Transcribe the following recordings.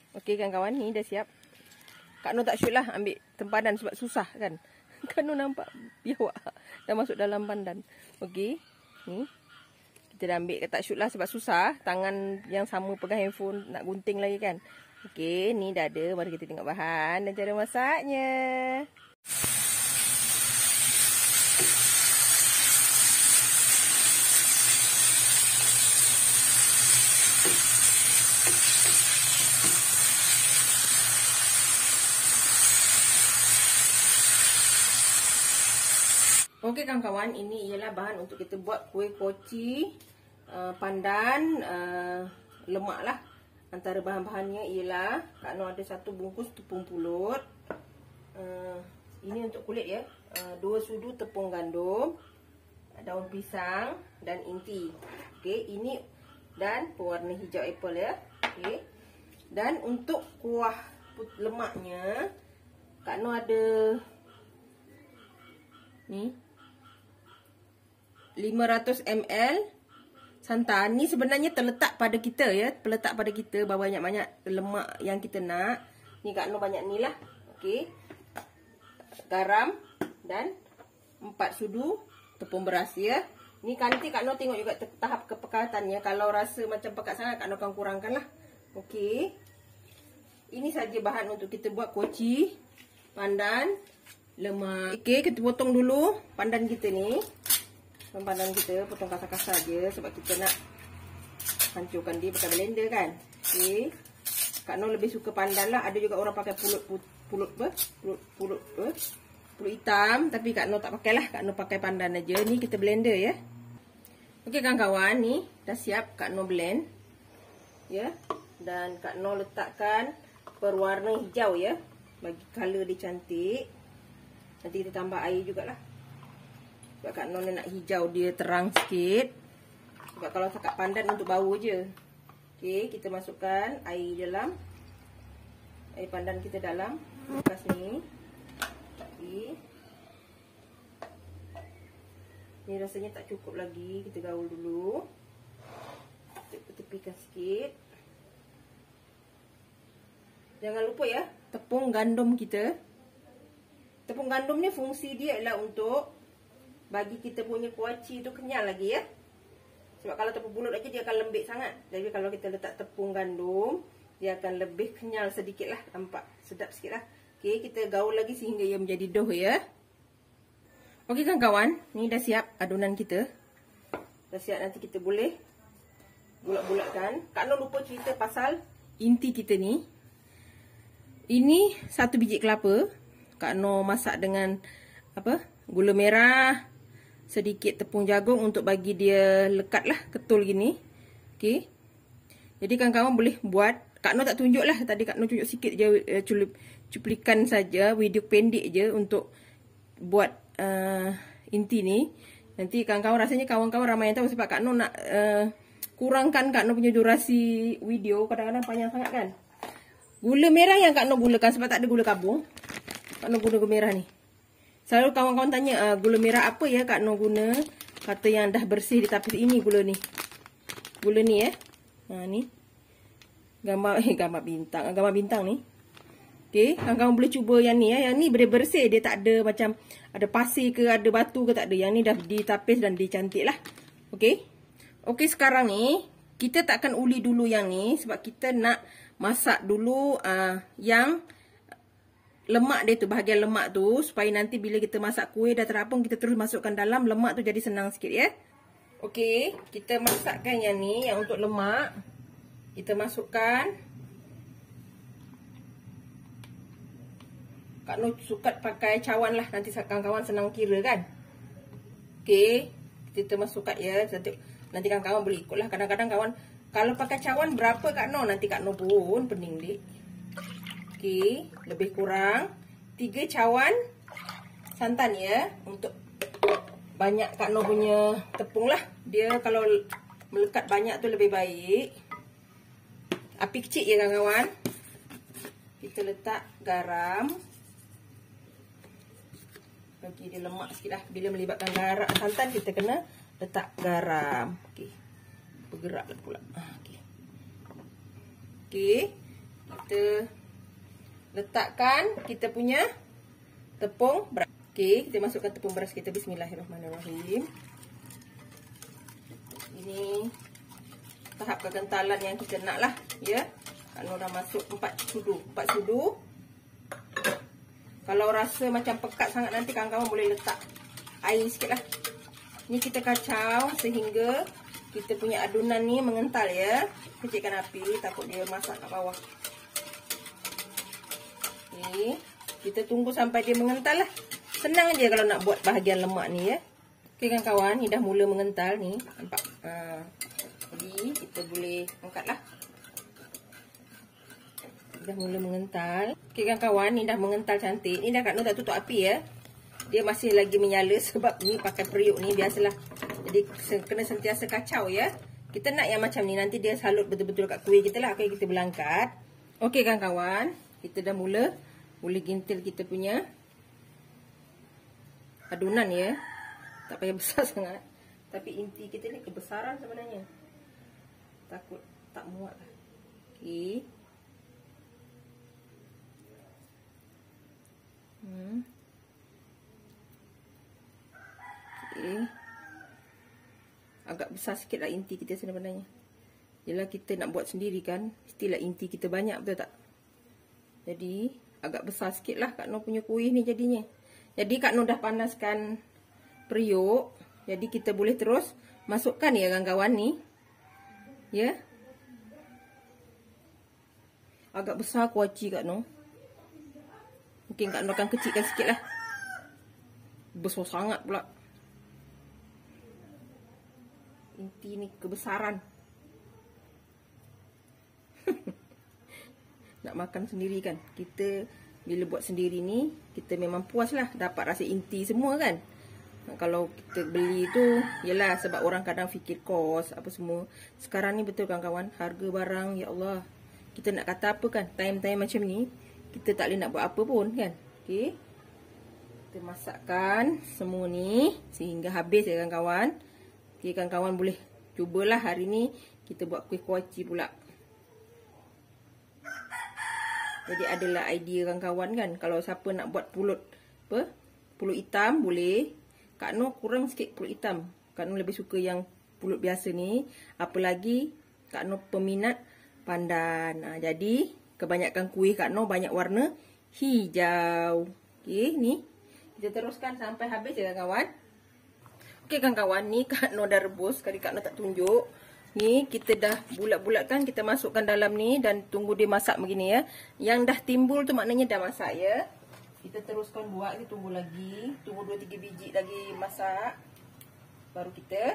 Okey kawan-kawan, ni dah siap. Kak Noh tak shoot lah ambil tempadan sebab susah kan. Kak Noh nampak biawak dah masuk dalam pandan. Okey, ni kita dah ambil, tak shoot lah sebab susah. Tangan yang sama pegang handphone nak gunting lagi kan. Okey, ni dah ada. Mari kita tengok bahan dan cara masaknya. Okey kawan-kawan, ini ialah bahan untuk kita buat kuih koci pandan lemak lah. Antara bahan-bahannya ialah Kak Noh ada 1 bungkus tepung pulut. Ini untuk kulit ya. 2 sudu tepung gandum, daun pisang dan inti. Okey, ini dan pewarna hijau apple ya. Okey. Dan untuk kuah lemaknya Kak Noh ada ni 500 ml santan. Ni sebenarnya terletak pada kita ya, terletak pada kita berapa banyak-banyak lemak yang kita nak. Ni Kak Noh banyak ni lah. Okey. Garam dan 4 sudu tepung beras ya. Ni nanti Kak Noh tengok juga tahap kepekatannya. Kalau rasa macam pekat sangat, Kak Noh akan kurangkan lah. Okey. Ini saja bahan untuk kita buat koci pandan lemak. Okey, kita potong dulu pandan kita ni. Pandan kita potong kasar-kasar je sebab kita nak hancurkan dia pakai blender kan. Okey. Kak Noh lebih suka pandan lah. Ada juga orang pakai pulut hitam, tapi Kak Noh tak pakai lah. Kak Noh pakai pandan aja. Ni kita blender ya. Okey kawan-kawan, ni dah siap Kak Noh blend. Ya. Dan Kak Noh letakkan berwarna hijau ya. Bagi color dia cantik. Nanti kita tambah air jugalah. Sebab Kak Noh nak hijau dia terang sikit. Sebab kalau cakap pandan untuk bau je. Okey, kita masukkan air dalam. Air pandan kita dalam bekas ni. Okey. Ni rasanya tak cukup lagi. Kita gaul dulu. Kita tepikan sikit. Jangan lupa ya, tepung gandum kita. Tepung gandum ni fungsi dia adalah untuk bagi kita punya kuaci tu kenyal lagi ya. Sebab kalau tepung pulut aja dia akan lembik sangat. Jadi kalau kita letak tepung gandum, dia akan lebih kenyal sedikit lah. Nampak sedap sikit lah. Okey, kita gaul lagi sehingga ia menjadi dough ya. Okey kawan-kawan, ni dah siap adunan kita. Dah siap, nanti kita boleh bulat-bulatkan. Kak Noh lupa cerita pasal inti kita ni. Ini 1 biji kelapa. Kak Noh masak dengan apa? Gula merah, sedikit tepung jagung untuk bagi dia lekat lah, ketul gini. Okey. Jadi kawan-kawan boleh buat. Kak Noh tak tunjuk lah. Tadi Kak Noh tunjuk sikit je, cuplikan saja, video pendek je untuk buat inti ni. Nanti kawan-kawan, rasanya kawan-kawan ramai yang tahu sebab Kak Noh nak kurangkan Kak Noh punya durasi video. Kadang-kadang panjang sangat kan. Gula merah yang Kak Noh gunakan sebab tak ada gula kabung. Kak Noh guna gula merah ni. Selalu kawan-kawan tanya, gula merah apa ya Kak Noh guna? Kata yang dah bersih, tapi ini gula ni. Gula ni ya. Ni. Gambar bintang ni. Okey, kawan-kawan boleh cuba yang ni ya. Yang ni bersih, dia tak ada macam ada pasir ke, ada batu ke, tak ada. Yang ni dah ditapis dan dicantik lah. Okey. Okey, sekarang ni kita takkan uli dulu yang ni sebab kita nak masak dulu yang lemak dia tu, bahagian lemak tu, supaya nanti bila kita masak kuih dah terapung, kita terus masukkan dalam lemak tu, jadi senang sikit ya. Okey, kita masakkan yang ni, yang untuk lemak. Kita masukkan. Kak Noh suka pakai cawan lah, nanti kawan-kawan senang kira kan. Okey, kita masukkan ya. Nanti kawan-kawan boleh ikut lah. Kadang-kadang kawan, kalau pakai cawan berapa Kak Noh, nanti Kak Noh pun pening dik. Okey, lebih kurang 3 cawan santan ya. Untuk banyak Kak Noh punya tepung lah. Dia kalau melekat banyak tu lebih baik. Api kecil ya kawan-kawan. Kita letak garam. Bagi dia lemak sikit lah. Bila melibatkan garam santan, kita kena letak garam. Okey, bergerak pula. Okey. Okey. kita letakkan kita punya tepung beras. Okey, kita masukkan tepung beras kita. Bismillahirrahmanirrahim. Ini tahap kekentalan yang kita nak lah, ya. Kalau dah masuk 4 sudu. Kalau rasa macam pekat sangat nanti kawan-kawan boleh letak air sikit lah. Ni kita kacau sehingga kita punya adunan ni mengental, ya. Kecilkan api, takut dia masak kat bawah. Okay. Kita tunggu sampai dia mengental lah. Senang je kalau nak buat bahagian lemak ni, ya. Okey kawan-kawan, ni dah mula mengental ni. Nampak? Jadi kita boleh angkat lah. Dah mula mengental. Okey kawan-kawan, ni dah mengental cantik. Ni dah Kak Nur dah tutup api, ya. Dia masih lagi menyala sebab ni pakai periuk ni biasalah. Jadi kena sentiasa kacau, ya. Kita nak yang macam ni, nanti dia salut betul-betul kat kuih kita lah. Okey, kita boleh angkat. Okey kawan-kawan, kita dah mula boleh gintil kita punya adunan, ya. Tak payah besar sangat. Tapi inti kita ni kebesaran sebenarnya. Takut tak muat lah. Okey. Okey. Agak besar sikit lah inti kita sebenarnya. Yelah kita nak buat sendiri kan. Mestilah inti kita banyak, betul tak? Jadi agak besar sikit lah Kak Nur punya kuih ni jadinya. Jadi Kak Nur dah panaskan periuk. Jadi kita boleh terus masukkan, ya kawan-kawan ni. Ya. Agak besar kuaci Kak Nur. Mungkin Kak Nur akan kecilkan sikit lah. Besar sangat pula. Inti ni kebesaran. Nak makan sendiri kan. Kita bila buat sendiri ni, kita memang puas lah. Dapat rasa inti semua kan. Kalau kita beli tu, yelah sebab orang kadang fikir kos apa semua. Sekarang ni betul kawan-kawan, harga barang, ya Allah. Kita nak kata apa kan, time-time macam ni, kita tak boleh nak buat apa pun kan. Okay. Kita masakkan semua ni sehingga habis, ya kawan-kawan. Okay, kawan-kawan boleh cubalah hari ni kita buat kuih kuaci pula. Jadi adalah idea kawan-kawan kan. Kalau siapa nak buat pulut hitam boleh. Kak Nur kurang sikit pulut hitam. Kak Nur lebih suka yang pulut biasa ni. Apalagi Kak Nur peminat pandan. Jadi kebanyakan kuih Kak Nur banyak warna hijau. Okey, ni kita teruskan sampai habis, ya kawan. Okey kawan-kawan, ni Kak Nur dah rebus. Kali Kak Nur tak tunjuk. Ni kita dah bulat-bulatkan, kita masukkan dalam ni dan tunggu dia masak begini, ya. Yang dah timbul tu maknanya dah masak, ya. Kita teruskan buat, kita tunggu lagi. Tunggu 2-3 biji lagi masak. Baru kita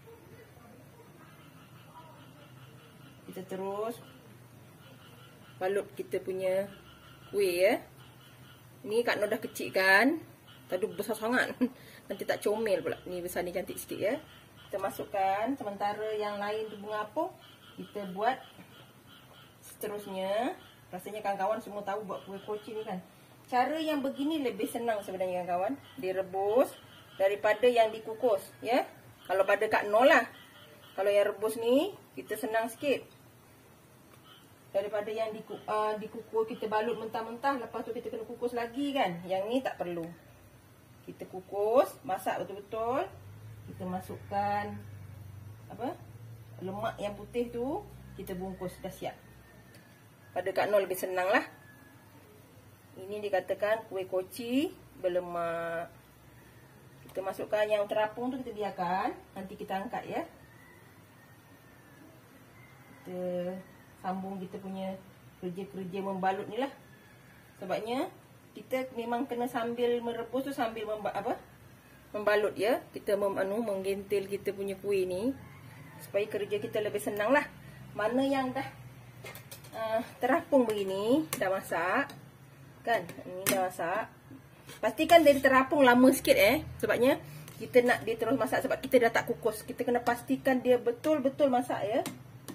terus balut kita punya kuih, ya. Ni Kak Nur dah kecilkan. Tadi besar sangat. Nanti tak comel pula. Ni besar ni cantik sikit, ya. Kita masukkan. Sementara yang lain tu bunga apung, kita buat seterusnya. Rasanya kawan-kawan semua tahu buat kuih koci ni kan. Cara yang begini lebih senang sebenarnya kawan-kawan. Direbus daripada yang dikukus, ya. Kalau pada Kak Nur lah. Kalau yang rebus ni kita senang sikit. Daripada yang dikukus kita balut mentah-mentah, lepas tu kita kena kukus lagi kan. Yang ni tak perlu. Kita kukus, masak betul-betul. Kita masukkan lemak yang putih tu, kita bungkus, dah siap. Pada Kak Nur lebih senang lah. Ini dikatakan kuih koci berlemak. Kita masukkan yang terapung tu, kita biarkan. Nanti kita angkat, ya. Kita sambung kita punya kerja-kerja membalut ni lah. Sebabnya kita memang kena sambil merebus tu sambil membalut, ya. Kita menggentil kita punya kuih ni supaya kerja kita lebih senang lah. Mana yang dah terapung begini, dah masak kan, ini dah masak. Pastikan dari terapung lama sikit, sebabnya kita nak dia terus masak. Sebab kita dah tak kukus, kita kena pastikan dia betul-betul masak, ya.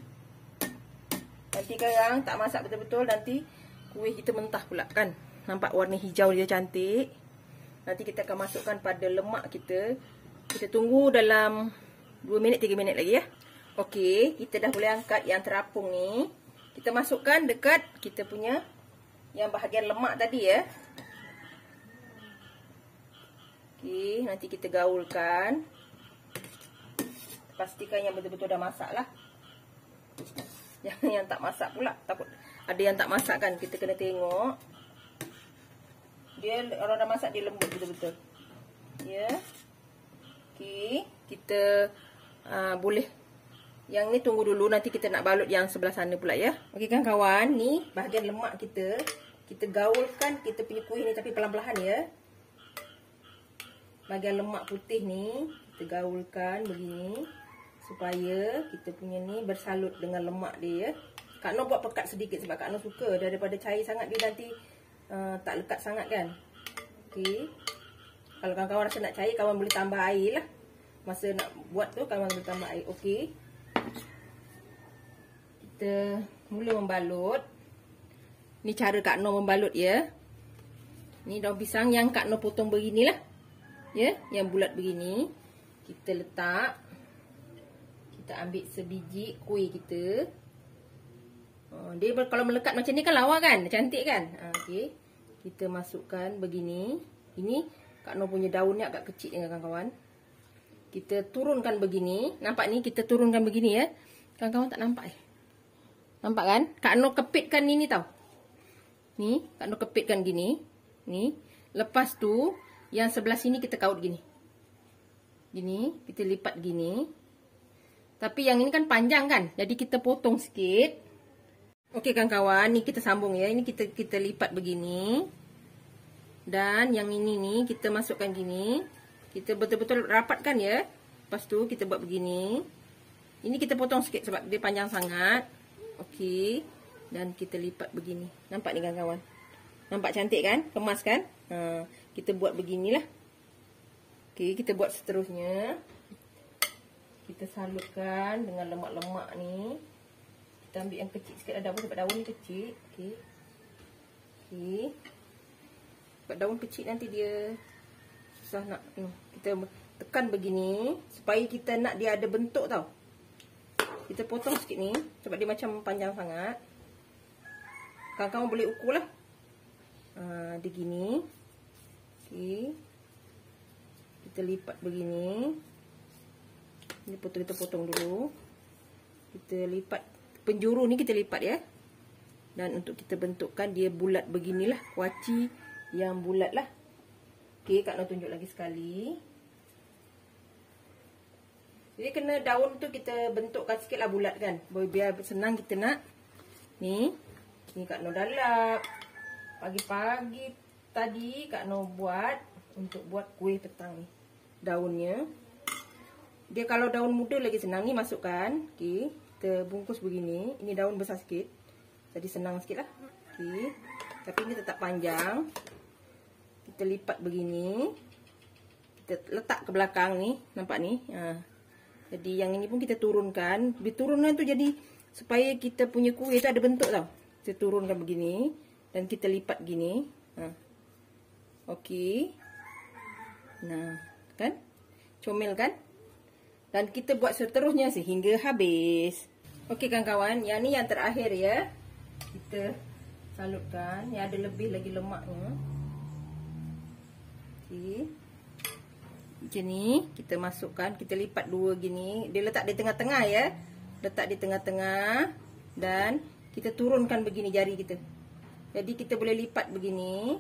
Nanti sekarang tak masak betul-betul, nanti kuih kita mentah pula kan. Nampak warna hijau dia cantik. Nanti kita akan masukkan pada lemak kita. Kita tunggu dalam 2 minit 3 minit lagi, ya. Okey, kita dah boleh angkat yang terapung ni. kita masukkan dekat kita punya yang bahagian lemak tadi ya. Okey, nanti kita gaulkan. Pastikan yang betul-betul dah masak lah. Jangan yang tak masak pula. Takut ada yang tak masak kan. Kita kena tengok. Dia orang dah masak dia lembut betul-betul. Ya. Okey, kita boleh. Yang ni tunggu dulu, nanti kita nak balut yang sebelah sana pula ya. Okey kan kawan, ni bahagian lemak kita. Kita gaulkan kita punya kuih ni tapi pelan-pelan ya. Bahagian lemak putih ni kita gaulkan begini supaya kita punya ni bersalut dengan lemak dia ya. Kak Noh buat pekat sedikit sebab Kak Noh suka, daripada cair sangat dia nanti tak lekat sangat kan. Okey. Kalau kawan-kawan rasa nak cair, kawan boleh tambah air lah. Masa nak buat tu kawan boleh tambah air. Okey. Kita mula membalut. Ni cara Kak Noh membalut ya. Ni daun pisang yang Kak Noh potong beginilah. Ya, yang bulat begini. Kita letak. Kita ambil sebiji kuih kita. Dia kalau melekat macam ni kan lawa kan? Cantik kan? Okey. Kita masukkan begini. Ini Kak Noh punya daun ni agak kecil ni kawan-kawan. Kita turunkan begini. Nampak ni kita turunkan begini ya. Kawan-kawan tak nampak Nampak kan? Kak Noh kepitkan ini tau. Ni, Kak Noh kepitkan gini. Ni. Lepas tu yang sebelah sini kita kaut gini. Gini, kita lipat gini. Tapi yang ini kan panjang kan? Jadi kita potong sikit. Okey kawan-kawan, ni kita sambung ya. Ini kita lipat begini. Dan yang ini ni kita masukkan gini. Kita betul-betul rapatkan ya. Lepas tu kita buat begini. Ini kita potong sikit sebab dia panjang sangat. Okey. Dan kita lipat begini. Nampak ni kawan-kawan? Nampak cantik kan? Kemas kan? Kita buat beginilah. Okey, kita buat seterusnya. Kita salutkan dengan lemak-lemak ni. Kita ambil yang kecil sikit daun sebab daun ni kecil. Okey. Okey. Sebab daun kecil nanti dia susah nak. Kita tekan begini supaya kita nak dia ada bentuk tau. Kita potong sikit ni sebab dia macam panjang sangat. Kawan-kawan boleh ukur lah. Dia gini. Okey. Kita lipat begini. Ini kita potong dulu. Kita lipat penjuru ni kita lipat ya. Dan untuk kita bentukkan dia bulat beginilah, kuaci yang bulat lah. Okey, Kak Noh tunjuk lagi sekali. Jadi kena daun tu kita bentukkan sikit lah bulat kan. Biar senang kita nak. Ni Kak Noh dah lap. Pagi-pagi tadi Kak Noh buat untuk buat kuih petang ni. Daunnya. Dia kalau daun muda lagi senang ni masukkan. Okey, kita bungkus begini. Ini daun besar sikit. Jadi senang sikit lah. Okey. Tapi ini tetap panjang. Kita lipat begini. Kita letak ke belakang ni. Nampak ni? Jadi yang ini pun kita turunkan. Diturunkan tu jadi supaya kita punya kuih tu ada bentuk tau. Kita turunkan begini. Dan kita lipat gini. Okey. Nah, kan? Comel kan? Dan kita buat seterusnya sehingga habis. Okey kawan-kawan, yang ni yang terakhir ya. Kita salutkan. Yang ada lebih lagi lemaknya. Okey. Macam ni, kita masukkan, kita lipat dua gini. Dia letak di tengah-tengah ya. Letak di tengah-tengah dan kita turunkan begini jari kita. Jadi kita boleh lipat begini.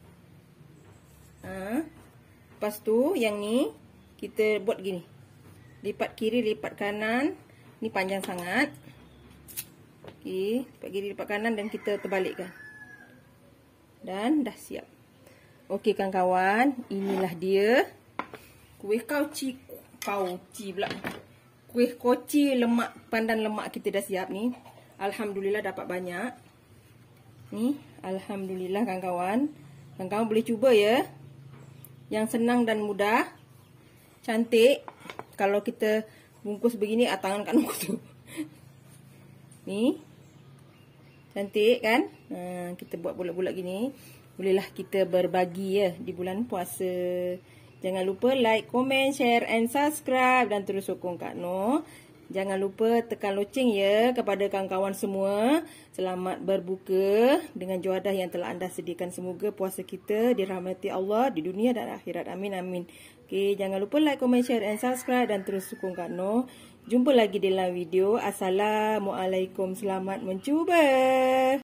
Lepas tu yang ni kita buat gini. Lipat kiri, lipat kanan. Ni panjang sangat. Okey, lipat kiri, lipat kanan dan kita terbalikkan. Dan dah siap. Okey kawan-kawan, inilah dia kuih kauci pula. Kuih koci lemak, pandan lemak kita dah siap ni. Alhamdulillah dapat banyak. Ni, alhamdulillah kawan-kawan. Kawan-kawan boleh cuba ya. Yang senang dan mudah. Cantik. Kalau kita bungkus begini, tangan Kak Noh tu. Ni. Cantik kan? Kita buat bulat-bulat gini. Bolehlah kita berbagi ya di bulan puasa. Jangan lupa like, komen, share and subscribe. Dan terus sokong Kak Noh Jangan lupa tekan loceng ya kepada kawan-kawan semua. Selamat berbuka dengan juadah yang telah anda sediakan. Semoga puasa kita dirahmati Allah di dunia dan akhirat. Amin amin. Okey, jangan lupa like, comment, share and subscribe dan terus dukung Kak Noh. Jumpa lagi dalam video. Assalamualaikum. Selamat mencuba.